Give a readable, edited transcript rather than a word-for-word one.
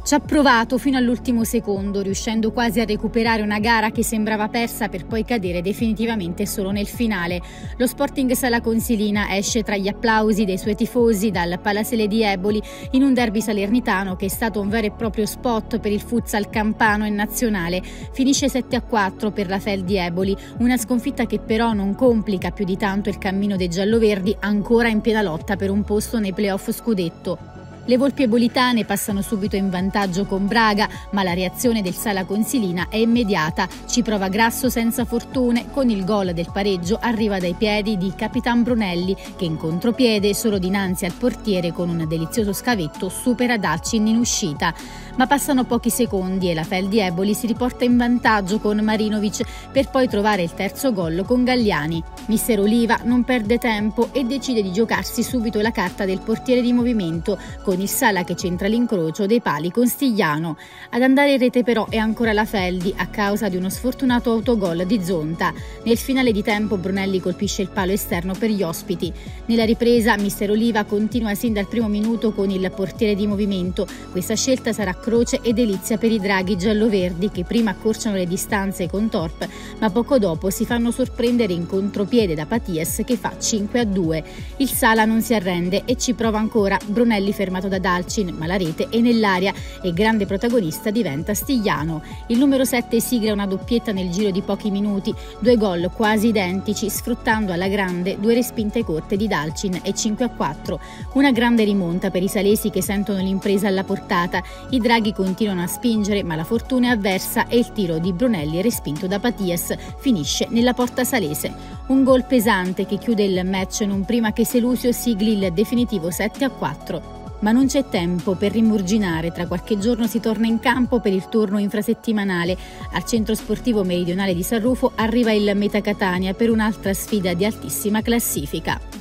Ci ha provato fino all'ultimo secondo, riuscendo quasi a recuperare una gara che sembrava persa per poi cadere definitivamente solo nel finale. Lo Sporting Sala Consilina esce tra gli applausi dei suoi tifosi dal Palasele di Eboli in un derby salernitano che è stato un vero e proprio spot per il futsal campano e nazionale. Finisce 7-4 per la Fel di Eboli, una sconfitta che però non complica più di tanto il cammino dei gialloverdi, ancora in piena lotta per un posto nei playoff scudetto. Le Volpi ebolitane passano subito in vantaggio con Braga, ma la reazione del Sala Consilina è immediata. Ci prova Grasso senza fortune, con il gol del pareggio arriva dai piedi di Capitan Brunelli, che in contropiede, solo dinanzi al portiere con un delizioso scavetto, supera Dalcin in uscita. Ma passano pochi secondi e la Fel di Eboli si riporta in vantaggio con Marinovic per poi trovare il terzo gol con Galliani. Mister Oliva non perde tempo e decide di giocarsi subito la carta del portiere di movimento, con il Sala che centra l'incrocio dei pali con Stigliano. Ad andare in rete però è ancora la Feldi a causa di uno sfortunato autogol di Zonta. Nel finale di tempo Brunelli colpisce il palo esterno per gli ospiti. Nella ripresa Mister Oliva continua sin dal primo minuto con il portiere di movimento. Questa scelta sarà croce e delizia per i draghi gialloverdi che prima accorciano le distanze con Torp, ma poco dopo si fanno sorprendere in contropiede da Paties che fa 5-2. Il Sala non si arrende e ci prova ancora. Brunelli fermato da Dalcin, ma la rete è nell'aria e grande protagonista diventa Stigliano. Il numero 7 sigla una doppietta nel giro di pochi minuti, 2 gol quasi identici, sfruttando alla grande 2 respinte corte di Dalcin e 5-4. Una grande rimonta per i salesi che sentono l'impresa alla portata. I draghi continuano a spingere, ma la fortuna è avversa e il tiro di Brunelli, respinto da Paties, finisce nella porta salese. Un gol pesante che chiude il match non prima che Selusio sigli il definitivo 7-4. Ma non c'è tempo per rimurginare, tra qualche giorno si torna in campo per il turno infrasettimanale. Al centro sportivo meridionale di San Rufo arriva il Meta Catania per un'altra sfida di altissima classifica.